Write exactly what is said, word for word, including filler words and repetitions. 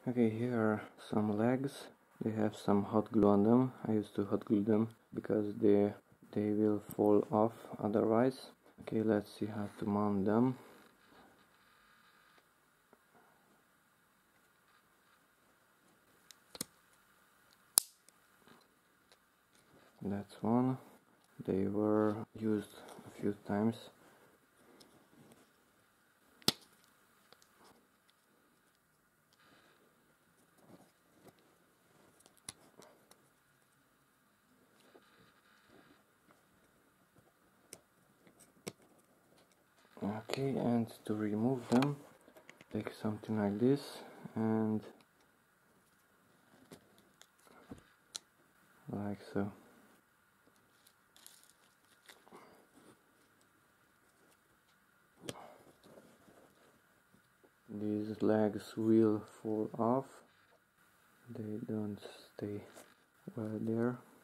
Okay, here are some legs. They have some hot glue on them. I used to hot glue them because they they will fall off otherwise. Okay, let's see how to mount them. That's one. They were used a few times. Okay, and to remove them, take something like this and like so. These legs will fall off. They don't stay well there.